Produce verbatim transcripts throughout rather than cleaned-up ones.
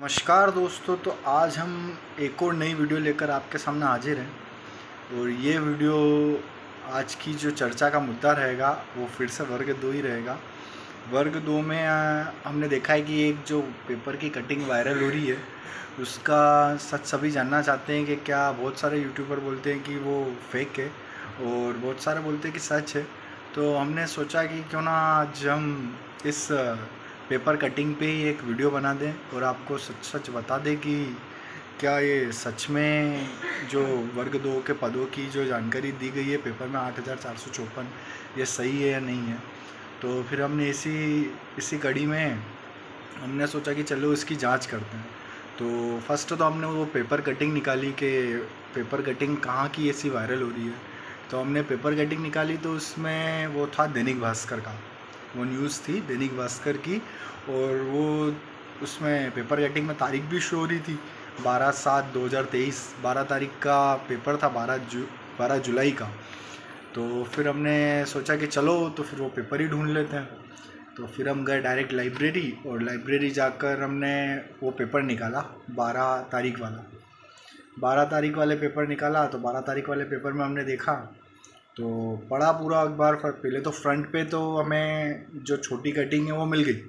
नमस्कार दोस्तों, तो आज हम एक और नई वीडियो लेकर आपके सामने हाजिर हैं। और ये वीडियो आज की जो चर्चा का मुद्दा रहेगा वो फिर से वर्ग दो ही रहेगा। वर्ग दो में आ, हमने देखा है कि एक जो पेपर की कटिंग वायरल हो रही है उसका सच सभी जानना चाहते हैं कि क्या। बहुत सारे यूट्यूबर बोलते हैं कि वो फेक है और बहुत सारे बोलते हैं कि सच है। तो हमने सोचा कि क्यों ना आज हम इस पेपर कटिंग पे ही एक वीडियो बना दें और आपको सच सच बता दें कि क्या ये सच में जो वर्ग दो के पदों की जो जानकारी दी गई है पेपर में आठ हज़ार चार सौ चौपन ये सही है या नहीं है। तो फिर हमने इसी इसी कड़ी में हमने सोचा कि चलो इसकी जांच करते हैं। तो फर्स्ट तो हमने वो पेपर कटिंग निकाली कि पेपर कटिंग कहाँ की ऐसी वायरल हो रही है। तो हमने पेपर कटिंग निकाली तो उसमें वो था दैनिक भास्कर का, वो न्यूज़ थी दैनिक भास्कर की। और वो उसमें पेपर कटिंग में तारीख भी शो हो रही थी बारह सात दो हज़ार तेईस, बारह तारीख का पेपर था, बारह जू बारह जुलाई का। तो फिर हमने सोचा कि चलो तो फिर वो पेपर ही ढूंढ लेते हैं। तो फिर हम गए डायरेक्ट लाइब्रेरी और लाइब्रेरी जाकर हमने वो पेपर निकाला बारह तारीख वाला बारह तारीख वाले पेपर निकाला। तो बारह तारीख वाले पेपर में हमने देखा तो पढ़ा पूरा अखबार। पहले तो फ्रंट पे तो हमें जो छोटी कटिंग है वो मिल गई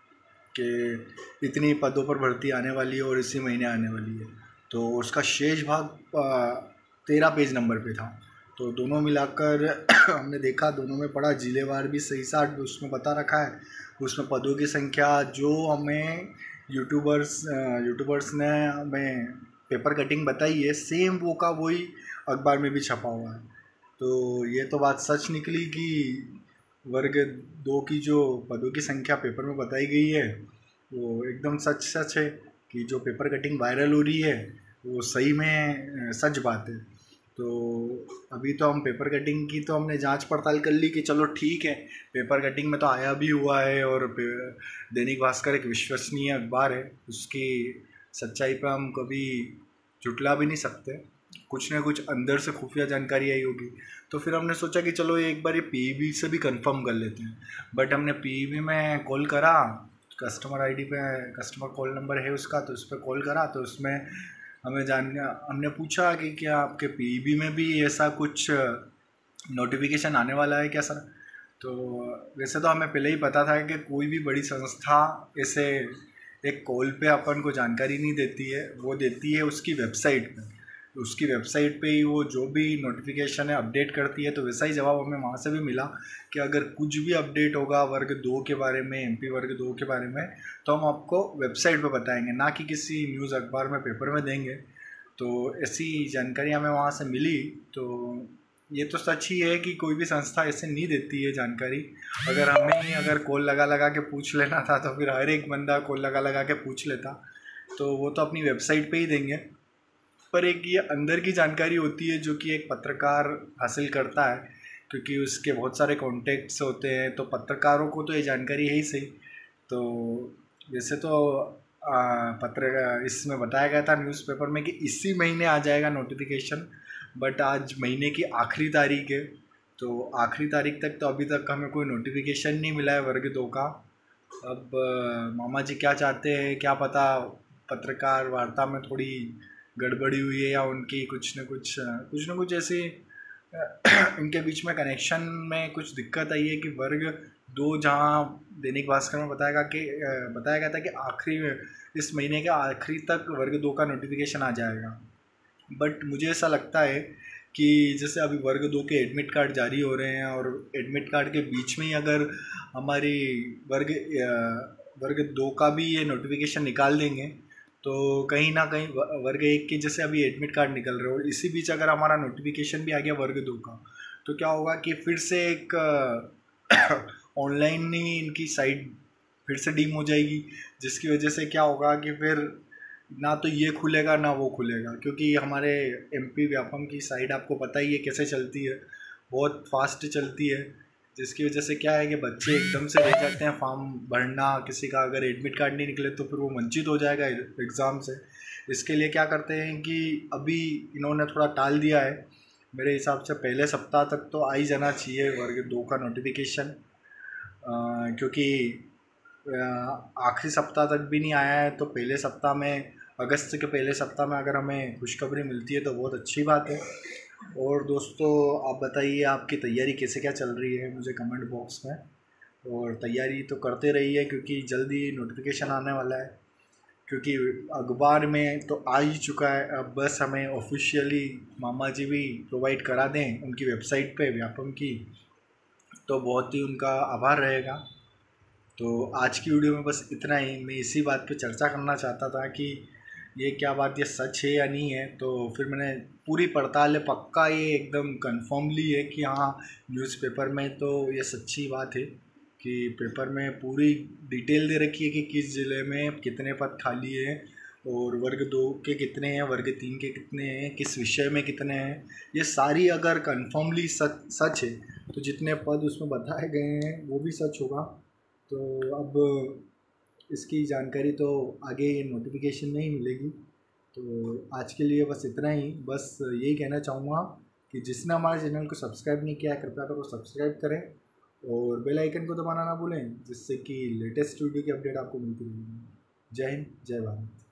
कि इतनी पदों पर भर्ती आने वाली है और इसी महीने आने वाली है। तो उसका शेष भाग तेरह पेज नंबर पे था। तो दोनों मिलाकर हमने देखा, दोनों में पढ़ा, जिलेवार भी सही साठ उसमें बता रखा है। उसमें पदों की संख्या जो हमें यूट्यूबर्स यूट्यूबर्स ने हमें पेपर कटिंग बताई है सेम वो का वही अखबार में भी छपा हुआ है। तो ये तो बात सच निकली कि वर्ग दो की जो पदों की संख्या पेपर में बताई गई है वो एकदम सच सच है कि जो पेपर कटिंग वायरल हो रही है वो सही में सच बात है। तो अभी तो हम पेपर कटिंग की तो हमने जांच पड़ताल कर ली कि चलो ठीक है, पेपर कटिंग में तो आया भी हुआ है और दैनिक भास्कर एक विश्वसनीय अखबार है, उसकी सच्चाई पर हम कभी झुटला भी नहीं सकते, कुछ ना कुछ अंदर से खुफिया जानकारी आई होगी। तो फिर हमने सोचा कि चलो एक बार ये पीईबी से भी कंफर्म कर लेते हैं। बट हमने पीईबी में कॉल करा, कस्टमर आईडी पे कस्टमर कॉल नंबर है उसका, तो उस पर कॉल करा तो उसमें हमें जान हमने पूछा कि क्या आपके पीईबी में भी ऐसा कुछ नोटिफिकेशन आने वाला है क्या सर। तो वैसे तो हमें पहले ही पता था कि कोई भी बड़ी संस्था ऐसे एक कॉल पे अपन को जानकारी नहीं देती है, वो देती है उसकी वेबसाइट पे। उसकी वेबसाइट पे ही वो जो भी नोटिफिकेशन है अपडेट करती है। तो वैसा ही जवाब हमें वहाँ से भी मिला कि अगर कुछ भी अपडेट होगा वर्ग दो के बारे में, एमपी वर्ग दो के बारे में, तो हम आपको वेबसाइट पे बताएंगे, ना कि किसी न्यूज़ अखबार में पेपर में देंगे। तो ऐसी जानकारी हमें वहाँ से मिली। तो ये तो सच ही है कि कोई भी संस्था ऐसे नहीं देती है जानकारी। अगर हमें ही अगर कॉल लगा लगा के पूछ लेना था तो फिर हर एक बंदा कॉल लगा लगा के पूछ लेता, तो वो तो अपनी वेबसाइट पे ही देंगे। पर एक ये अंदर की जानकारी होती है जो कि एक पत्रकार हासिल करता है, क्योंकि उसके बहुत सारे कॉन्टेक्ट्स होते हैं, तो पत्रकारों को तो ये जानकारी है ही सही। तो वैसे तो पत्र इसमें बताया गया था न्यूज़पेपर में कि इसी महीने आ जाएगा नोटिफिकेशन, बट आज महीने की आखिरी तारीख है। तो आखिरी तारीख तक तो अभी तक हमें कोई नोटिफिकेशन नहीं मिला है वर्ग दो का। अब मामा जी क्या चाहते हैं क्या पता, पत्रकार वार्ता में थोड़ी गड़बड़ी हुई है या उनकी कुछ न कुछ कुछ न कुछ ऐसी इनके बीच में कनेक्शन में कुछ दिक्कत आई है कि वर्ग दो, जहाँ दैनिक भास्कर में बताएगा कि बताया गया था कि आखिरी इस महीने के आखिरी तक वर्ग दो का नोटिफिकेशन आ जाएगा। बट मुझे ऐसा लगता है कि जैसे अभी वर्ग दो के एडमिट कार्ड जारी हो रहे हैं और एडमिट कार्ड के बीच में ही अगर हमारी वर्ग वर्ग दो का भी ये नोटिफिकेशन निकाल देंगे तो कहीं ना कहीं वर्ग एक के जैसे अभी एडमिट कार्ड निकल रहे हो, इसी बीच अगर हमारा नोटिफिकेशन भी आ गया वर्ग दो का, तो क्या होगा कि फिर से एक ऑनलाइन ही इनकी साइट फिर से डीम हो जाएगी, जिसकी वजह से क्या होगा कि फिर ना तो ये खुलेगा ना वो खुलेगा। क्योंकि हमारे एमपी व्यापम की साइट आपको पता ही है कैसे चलती है, बहुत फास्ट चलती है, जिसकी वजह से क्या है कि बच्चे एकदम से रह जाते हैं फॉर्म भरना। किसी का अगर एडमिट कार्ड नहीं निकले तो फिर वो वंचित हो जाएगा एग्ज़ाम से। इसके लिए क्या करते हैं कि अभी इन्होंने थोड़ा टाल दिया है, मेरे हिसाब से पहले सप्ताह तक तो आ ही जाना चाहिए वर्ग दो का नोटिफिकेशन, क्योंकि आखिरी सप्ताह तक भी नहीं आया है, तो पहले सप्ताह में, अगस्त के पहले सप्ताह में अगर हमें खुशखबरी मिलती है तो बहुत अच्छी बात है। और दोस्तों आप बताइए आपकी तैयारी कैसे क्या चल रही है मुझे कमेंट बॉक्स में, और तैयारी तो करते रहिए क्योंकि जल्दी नोटिफिकेशन आने वाला है, क्योंकि अखबार में तो आ ही चुका है। अब बस हमें ऑफिशियली मामा जी भी प्रोवाइड करा दें उनकी वेबसाइट पे व्यापम की, तो बहुत ही उनका आभार रहेगा। तो आज की वीडियो में बस इतना ही। मैं इसी बात पे चर्चा करना चाहता था कि ये क्या बात, ये सच है या नहीं है। तो फिर मैंने पूरी पड़ताल, पक्का ये एकदम कन्फर्मली है कि हाँ न्यूज़पेपर में तो ये सच्ची बात है कि पेपर में पूरी डिटेल दे रखी है कि किस ज़िले में कितने पद खाली हैं और वर्ग दो के कितने हैं, वर्ग तीन के कितने हैं, किस विषय में कितने हैं। ये सारी अगर कन्फर्मली सच सच है तो जितने पद उसमें बताए गए हैं वो भी सच होगा। तो अब इसकी जानकारी तो आगे नोटिफिकेशन में ही मिलेगी। तो आज के लिए बस इतना ही। बस यही कहना चाहूँगा कि जिसने हमारे चैनल को सब्सक्राइब नहीं किया है कृपया करो सब्सक्राइब करें और बेल आइकन को दबाना ना भूलें, जिससे कि लेटेस्ट वीडियो की अपडेट आपको मिलती रहेगी। जय हिंद, जय भारत।